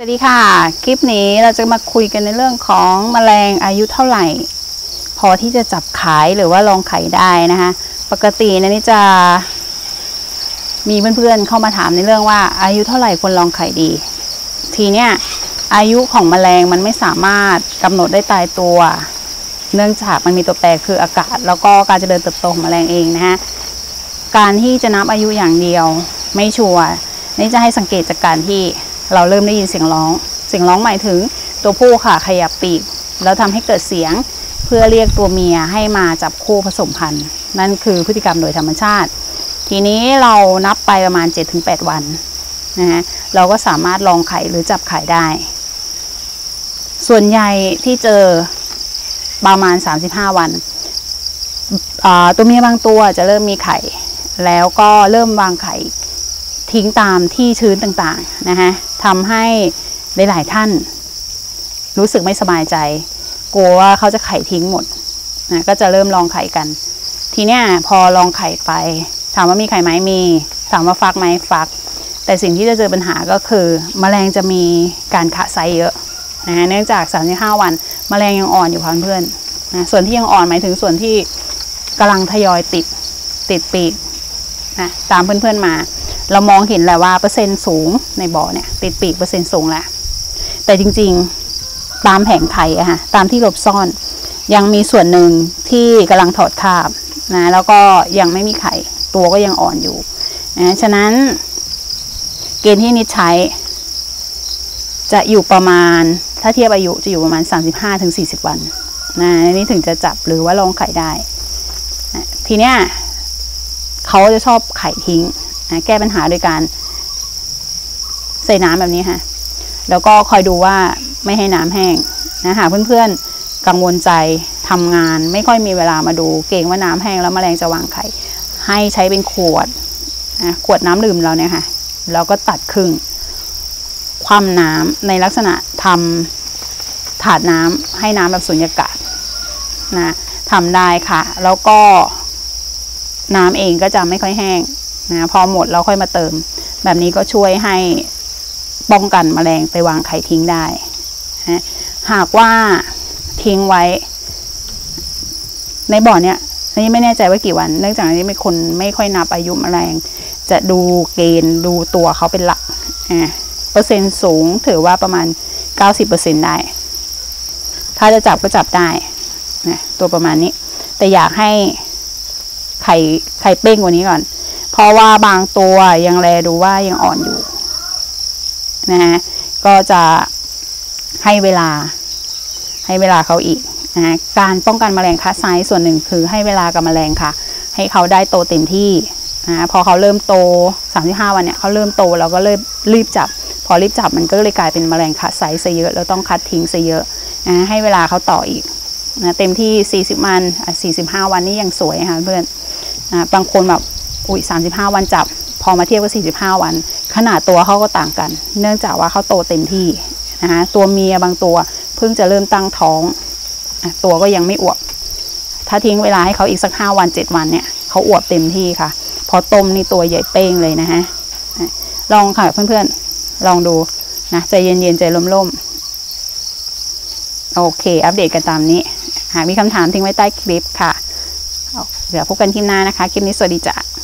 สวัสดีค่ะคลิปนี้เราจะมาคุยกันในเรื่องของแมลงอายุเท่าไหร่พอที่จะจับขายหรือว่าลองไข่ได้นะคะปกตินี่จะมีเพื่อนๆเข้ามาถามในเรื่องว่าอายุเท่าไหร่ควรลองไข่ดีทีเนี้ยอายุของแมลงมันไม่สามารถกำหนดได้ตายตัวเนื่องจากมันมีตัวแปรคืออากาศแล้วก็การเจริญเติบโตของแมลงเองนะฮะการที่จะนับอายุอย่างเดียวไม่ชัวร์นี่จะให้สังเกตจากการที่เราเริ่มได้ยินเสียงร้องหมายถึงตัวผู้ค่ะขยับปีกแล้วทำให้เกิดเสียงเพื่อเรียกตัวเมียให้มาจับคู่ผสมพันธุ์นั่นคือพฤติกรรมโดยธรรมชาติทีนี้เรานับไปประมาณ 7-8 วันนะฮะเราก็สามารถลองไข่หรือจับไข่ได้ส่วนใหญ่ที่เจอประมาณ35 วันตัวเมียบางตัวจะเริ่มมีไข่แล้วก็เริ่มวางไข่ทิ้งตามที่ชื้นต่างๆนะฮะทำให้หลายๆท่านรู้สึกไม่สบายใจกลัวว่าเขาจะไข่ทิ้งหมดนะก็จะเริ่มลองไข่กันทีเนี้ยพอลองไข่ไปถามว่ามีไข่ไหมมีถามว่าฟักไหมฟักแต่สิ่งที่จะเจอปัญหาก็คือแมลงจะมีการคะไซส์เยอะนะเนื่องจาก35 วันแมลงยังอ่อนอยู่ค่ะเพื่อนนะส่วนที่ยังอ่อนหมายถึงส่วนที่กำลังทยอยติดปีกนะตามเพื่อนๆมาเรามองเห็นแล้วว่าเปอร์เซ็นต์สูงในบ่อเนี่ยติดปีกเปอร์เซ็นต์สูงแล้วแต่จริงๆตามแผงไข่อะค่ะตามที่หลบซ่อนยังมีส่วนหนึ่งที่กำลังถอดคาบนะแล้วก็ยังไม่มีไข่ตัวก็ยังอ่อนอยู่นะฉะนั้นเกณฑ์ที่นิดใช้จะอยู่ประมาณถ้าเทียบอายุจะอยู่ประมาณ 35-40 วันนะนี่ถึงจะจับหรือว่าลองไข่ได้นะทีเนี้ยเขาจะชอบไข่ทิ้งแก้ปัญหาโดยการใส่น้ำแบบนี้ค่ะแล้วก็คอยดูว่าไม่ให้น้ำแห้งนะหากเพื่อนๆกังวลใจทำงานไม่ค่อยมีเวลามาดูเกรงว่าน้ำแห้งแล้วแมลงจะวางไข่ให้ใช้เป็นขวดขวดน้ำดื่มเราเนี่ยค่ะแล้วก็ตัดครึ่งคว่ำน้ำในลักษณะทำถาดน้ำให้น้ำแบบสุญญากาศนะทำได้ค่ะแล้วก็น้ำเองก็จะไม่ค่อยแห้งนะพอหมดเราค่อยมาเติมแบบนี้ก็ช่วยให้ป้องกันแมลงไปวางไข่ทิ้งได้นะหากว่าทิ้งไว้ในบ่อเนี้ยนี่ไม่แน่ใจว่ากี่วันเนื่องจากนี้เป็นคนไม่ค่อยนับอายุแมลงจะดูเกณฑ์ดูตัวเขาเป็นหลักเปอร์เซ็นต์สูงถือว่าประมาณ 90% ได้ถ้าจะจับก็จับได้นะตัวประมาณนี้แต่อยากให้ไข่เป้งกว่านี้ก่อนเพราะว่าบางตัวยังแลดูว่ายังอ่อนอยู่นะฮะก็จะให้เวลาเขาอีกนะการป้องกันแมลงคะไซส์ส่วนหนึ่งคือให้เวลากับแมลงค่ะให้เขาได้โตเต็มที่นะพอเขาเริ่มโต35 วันเนี่ยเขาเริ่มโตเราก็เลยรีบจับพอรีบจับมันก็เลยกลายเป็นแมลงคะไซส์ซะเยอะแล้วต้องคัดทิ้งซะเยอะนะให้เวลาเขาต่ออีกนะเต็มที่40 วัน45 วันนี่ยังสวยค่ะเพื่อนนะบางคนแบบ35 วันจับพอมาเทียบกับ45 วันขนาดตัวเขาก็ต่างกันเนื่องจากว่าเขาโตเต็มที่นะคะตัวเมียบางตัวเพิ่งจะเริ่มตั้งท้องตัวก็ยังไม่อวบถ้าทิ้งเวลาให้เขาอีกสัก5 วัน 7 วันเนี่ยเขาอวบเต็มที่ค่ะพอต้มนี่ตัวใหญ่เป้งเลยนะฮะลองค่ะเพื่อนๆลองดูนะใจเย็นๆใจร่มๆโอเคอัปเดตกันตามนี้หากมีคำถามทิ้งไว้ใต้คลิปค่ะเดี๋ยวพบกันคลิปหน้านะคะคลิปนี้สวัสดีจ้ะ